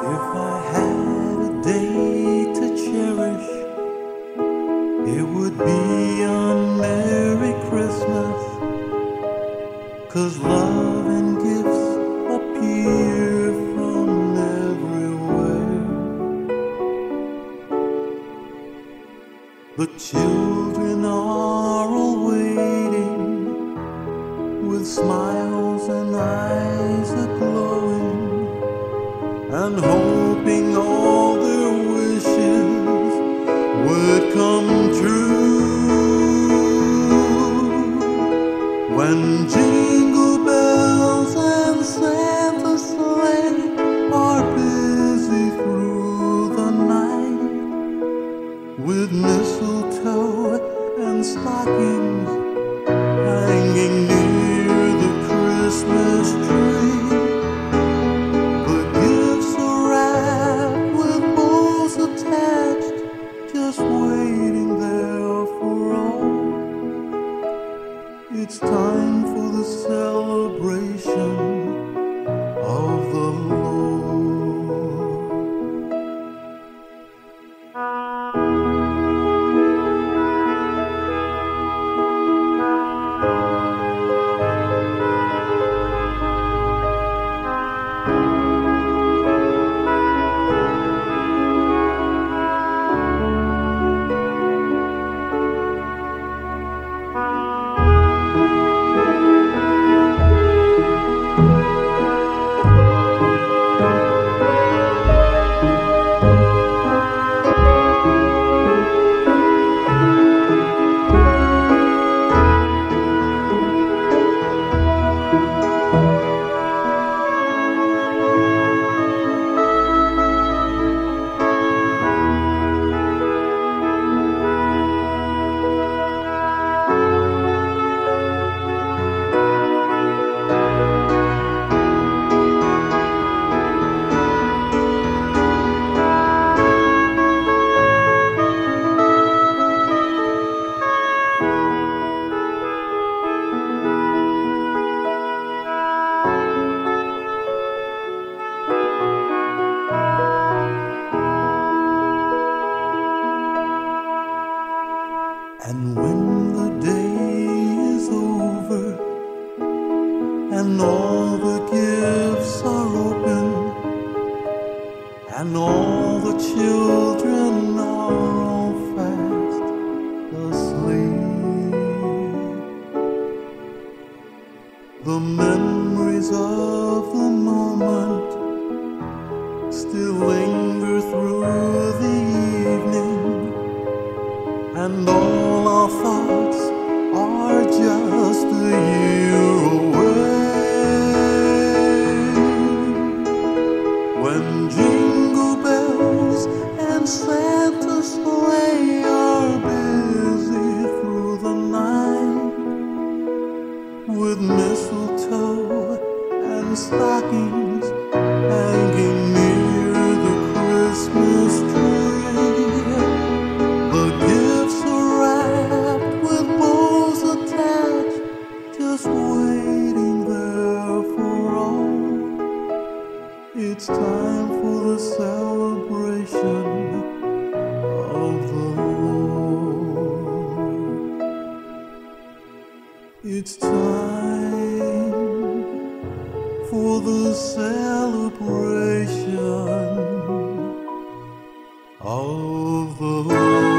If I had a day to cherish, it would be a Merry Christmas, 'cause love and gifts appear from everywhere. The children are all waiting, with smiles and eyes a-glowing, and hoping all their wishes would come true. When jingle bells and Santa's sleigh are busy through the night, with mistletoe and stockings hanging near the Christmas tree, the gifts are wrapped with bows attached, just waiting there for all. It's time for the celebration of the Lord. And when the day is over and all the gifts are open and all the children are all fast asleep, the memories of the moment still linger through the evening, and all our thoughts are just a year away. When jingle bells and Santa's sleigh are busy through the night, with mistletoe and stockings hanging near the Christmas tree, the gifts are wrapped with bows attached, just waiting there for all. It's time for the celebration of the Lord. It's time for the celebration of the Lord.